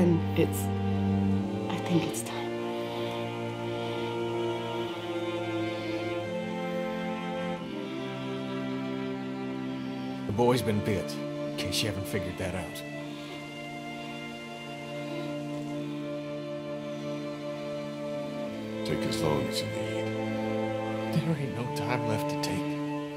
Ken, I think it's time. The boy's been bit, in case you haven't figured that out. Take as long as you need. There ain't no time left to take.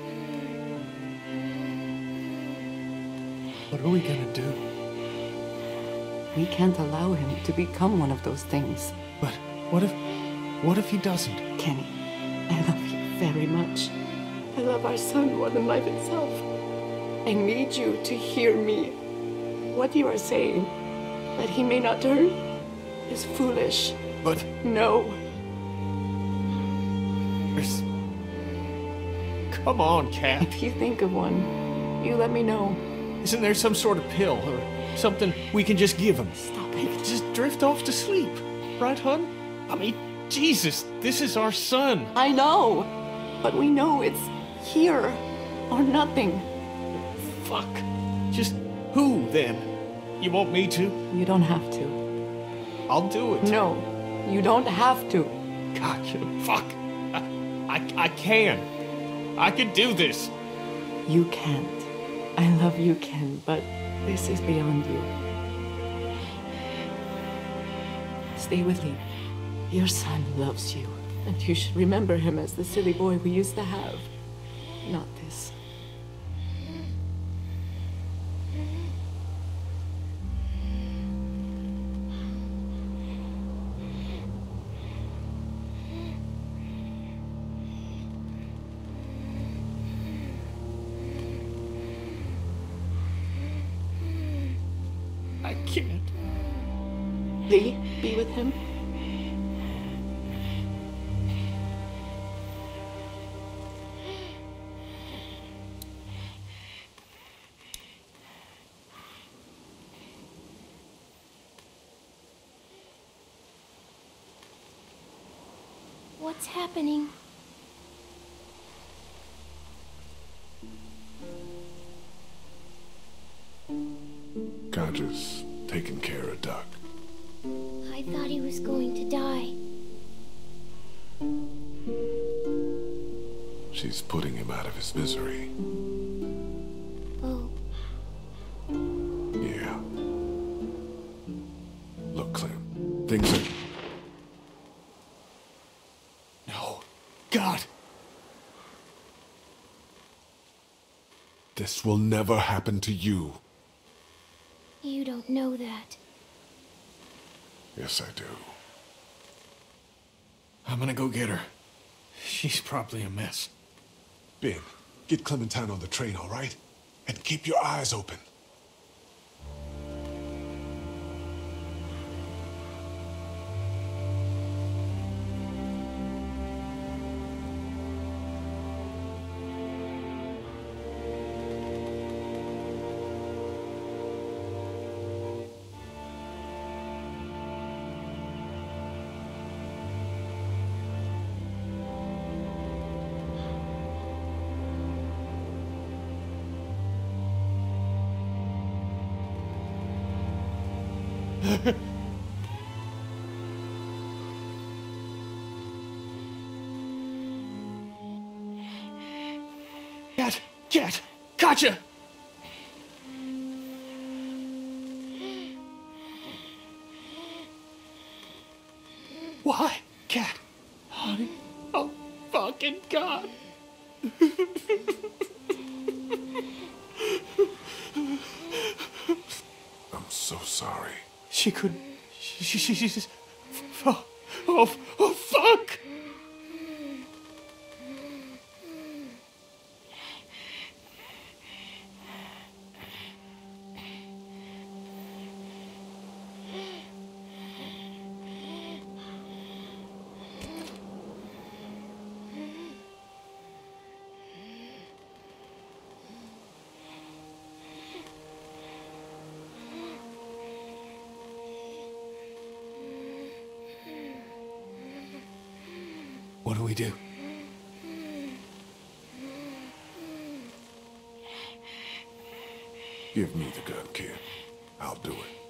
What are we gonna do? We can't allow him to become one of those things. But what if he doesn't? Kenny, I love you very much. I love our son more than life itself. I need you to hear me. What you are saying, that he may not turn, is foolish. But No. there's... Come on, Kat. If you think of one, you let me know. Isn't there some sort of pill or something we can just give him? Stop it. Just drift off to sleep. Right, hon? I mean, Jesus, this is our son. I know, but we know it's here or nothing. Fuck. Just who, then? You want me to? You don't have to. I'll do it. No, you don't have to. God, fuck. I can. I can do this. You can't. I love you, Ken, but this is beyond you. Stay with me. Your son loves you, and you should remember him as the silly boy we used to have. Not this. I can't. Lee, be with him. What's happening? Katjaa's taking care of Duck. I thought he was going to die. She's putting him out of his misery. Oh, Yeah. Look, Clem, things are... No. God. This will never happen to you. you don't know that. Yes, I do. I'm gonna go get her. She's probably a mess. Ben, get Clementine on the train, all right? And keep your eyes open. Kat! Katjaa! Why? Kat? Honey? Oh, fucking God! I'm so sorry. She could... She's... Oh, fuck! What do we do? Give me the gun, kid. I'll do it.